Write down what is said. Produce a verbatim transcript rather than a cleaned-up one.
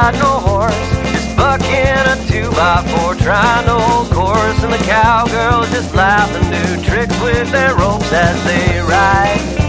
ride no horse, just bucking a two by four, trying to hold course, and the cowgirls just laugh and do tricks with their ropes as they ride.